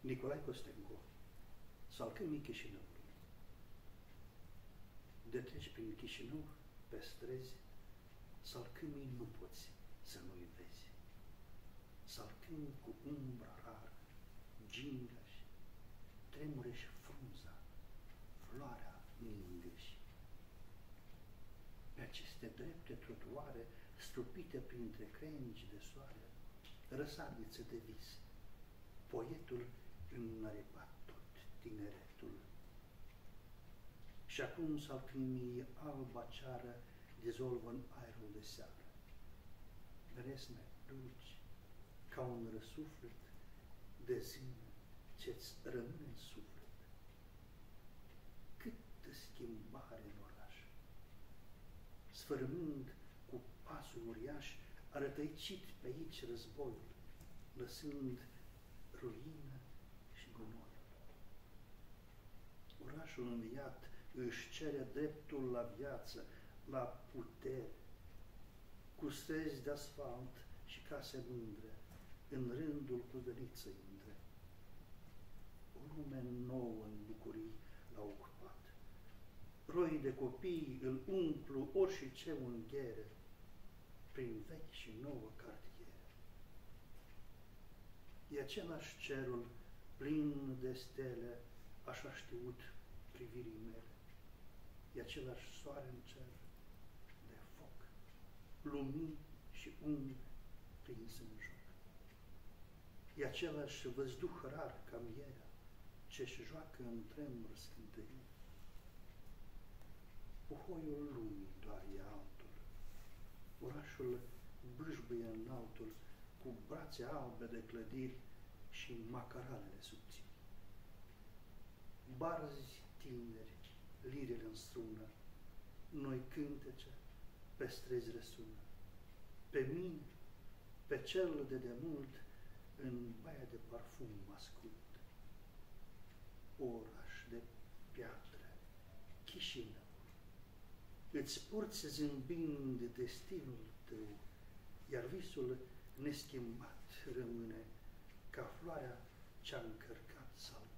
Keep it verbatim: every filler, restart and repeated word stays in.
Nicolae Costencu, salcâmii Chișinăului. De treci prin Chișinău, pe străzi, salcâmii nu poți să nu-i vezi. Salcâmi cu umbra rară, gingași, tremure-și frunza, floarea ningăși. Pe aceste drepte trotuare, strupite printre crengi de soare, răsarniță de vis, poetul înărepat tot tineretul. Și acum salcâmii alba ceară dizolvă în aerul de seară. Resme dulci, ca un răsuflet de zână ce-ți rămâne în suflet. Câtă schimbare în oraș! Sfărâmând cu pasul uriaș, a rătăicit pe aici războiul, lăsând ruină și gunoi. Orașul înviat își cere dreptul la viață, la putere, cu străzi de asfalt și case mândre, în rândul cu veniță indre. O lume nouă în bucurii l-a ocupat. Roi de copii îl umplu ori și ce unghiere, prin vechi și nouă cartiere. E același cerul plin de stele, așa știut privirii mele. E același soare în cer de foc, lumini și umbre prins în joc. E același văzduh rar ca mierea, ce-și joacă în tremur scântării. Puhoiul lumii doar e altul, orașul bâșbâie în altul, cu brațe albe de clădiri și macaralele subțiri. Barzi tineri, lirele în strună, noi cântece pe străzi răsună. Pe mine, pe cel de demult, în baia de parfum ascult. Oraș de piatră, Chișinău, îți porți zâmbind destinul tău, iar visul neschimbat rămâne ca floarea ce-a încărcat saltul.